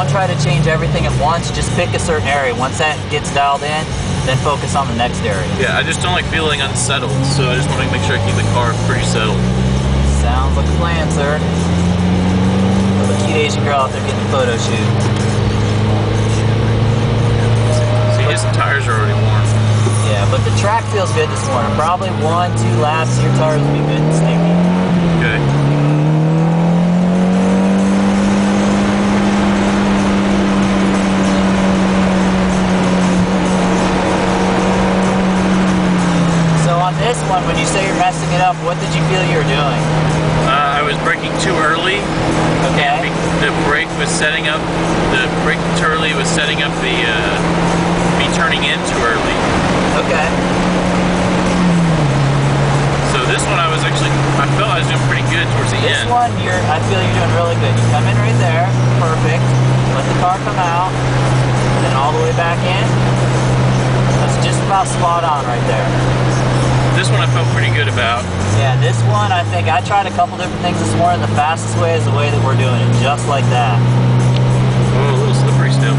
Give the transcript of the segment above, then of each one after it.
don't try to change everything at once. Just pick a certain area. Once that gets dialed in, then focus on the next area. Yeah, I just don't like feeling unsettled, so I just want to make sure I keep the car pretty settled. Sounds like a plan, sir. There's a cute Asian girl out there getting a photo shoot. See, his tires are already warm. Yeah, but the track feels good this morning. Probably 1-2 laps, your tires will be good and sticky. Okay. So on this one, when you say you're messing it up, what did you feel you were doing? I was braking too early. Okay. The brake was setting up, the braking too early was setting up the, me turning in too early. Okay. So this one I felt I was doing pretty good towards the end. This one, I feel you're doing really good. You come in right there, perfect. Let the car come out, then all the way back in. That's just about spot on right there. This one I felt pretty good about. Yeah, this one I think I tried a couple different things this morning. The fastest way is the way that we're doing it, just like that. Oh, a little slippery still.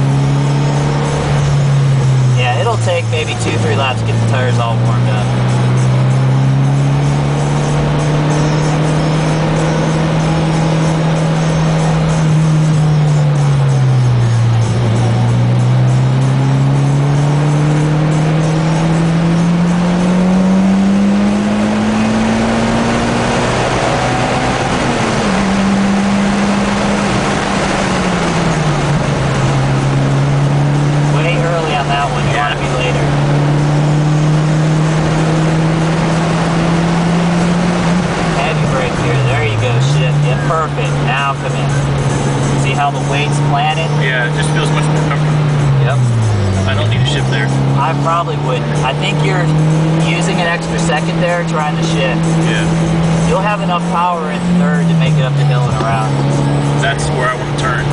Yeah, it'll take maybe 2-3 laps to get the tires all warmed up. Perfect. Now come in. See how the weight's planted? Yeah, it just feels much more comfortable. Yep. I don't need to shift there. I probably wouldn't. I think you're using an extra second there trying to shift. Yeah. You'll have enough power in third to make it up the hill and around. That's where I want to turn.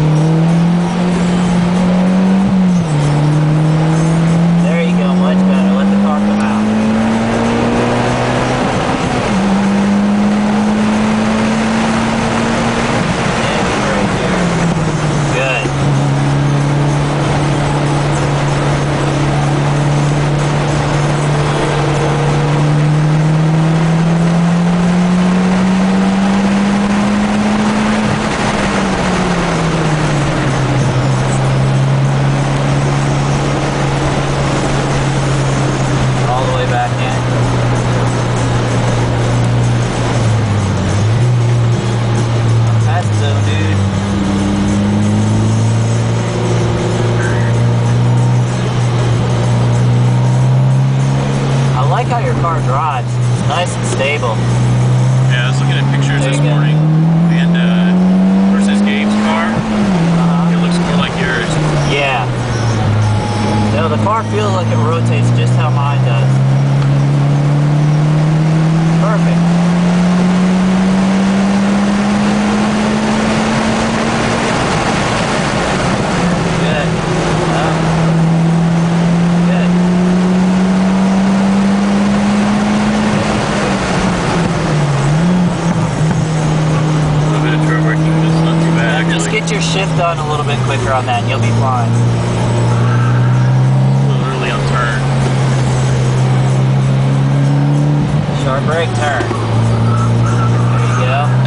There you go. Much better. Let the car come out. How your car drives. It's nice and stable. Yeah, I was looking at pictures this morning, and versus Gabe's car, it looks more like yours. Yeah. No, the car feels like it rotates just how mine does. Perfect. Get your shift done a little bit quicker on that and you'll be fine. A little early on turn. Sharp brake turn. There you go.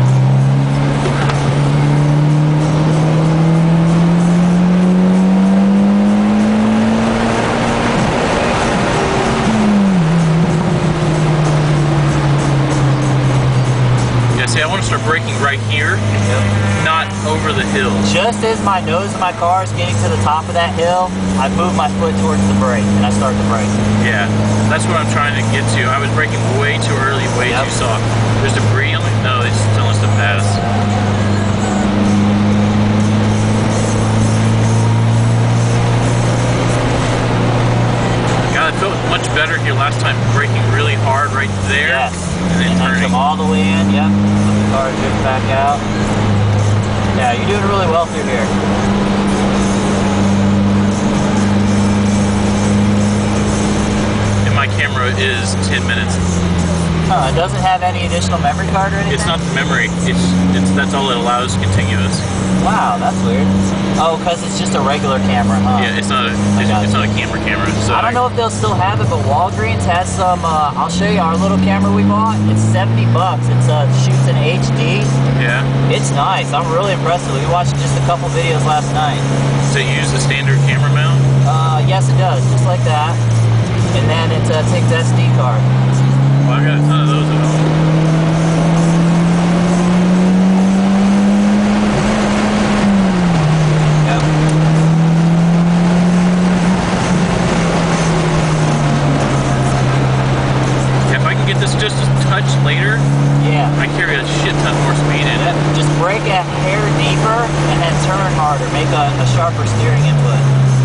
Yeah, see, I want to start braking right here. Not over the hill. Just as my nose of my car is getting to the top of that hill, I move my foot towards the brake and I start the brake. Yeah, that's what I'm trying to get to. I was braking way too early, way too soft. There's debris on me? No, they just tell us to pass. God, it felt much better here last time, braking really hard right there. Yes. And then turning. Come all the way in, yep. Let the car drift back out. Yeah, you're doing really well through here. And my camera is 10 minutes. Huh, it doesn't have any additional memory card or anything? It's not the memory. It's that's all it allows continuous. Wow, that's weird. Oh, because it's just a regular camera, huh? Yeah, it's not a camera. So I don't know if they'll still have it, but Walgreens has some. I'll show you our little camera we bought. It's $70. It's shoots in HD. Yeah. It's nice. I'm really impressed with it. We watched just a couple videos last night. Does it use the standard camera mount? Yes, it does, just like that. And then it takes SD card. Well, I got a ton of those at home. If I can get this just a touch later, yeah, I carry a shit ton more speed in it. Just brake a hair deeper and then turn harder. Make a sharper steering input.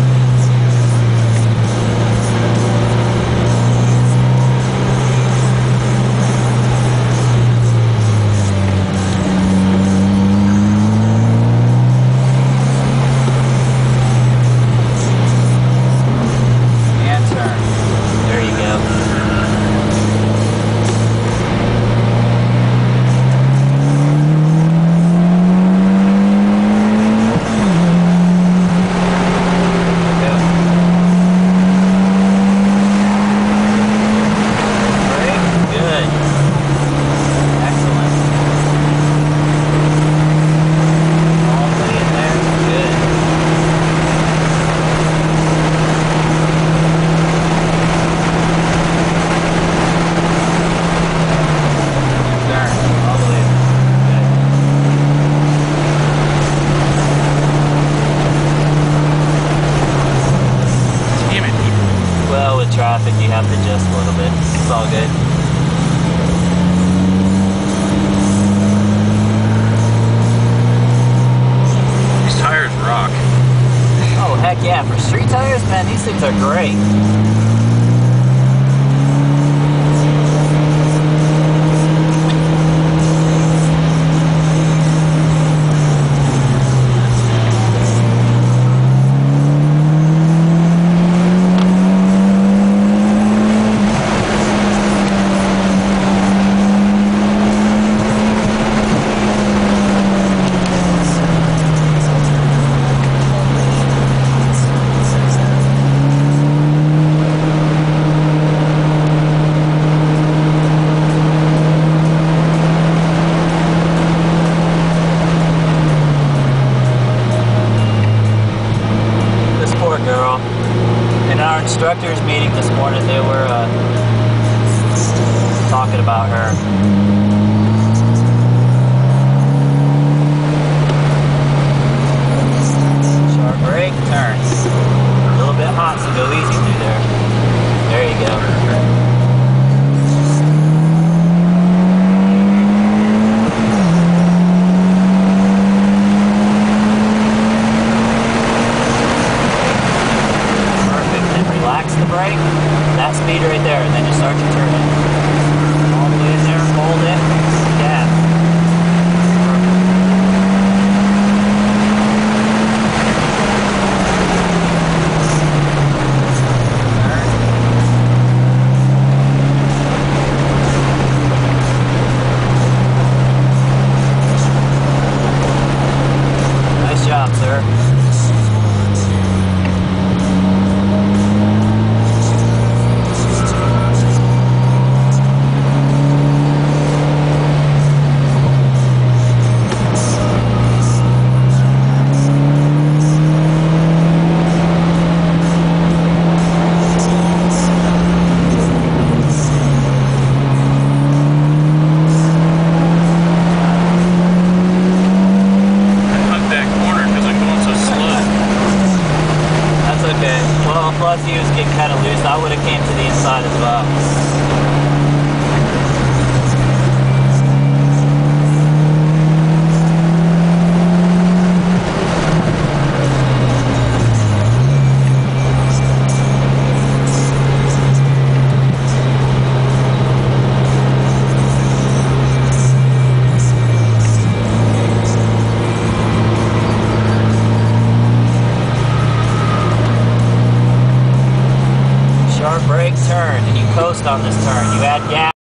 Traffic, you have to adjust a little bit. It's all good. These tires rock. Oh, heck yeah. For street tires, man, these things are great. Girl. In our instructors meeting this morning, they were talking about her.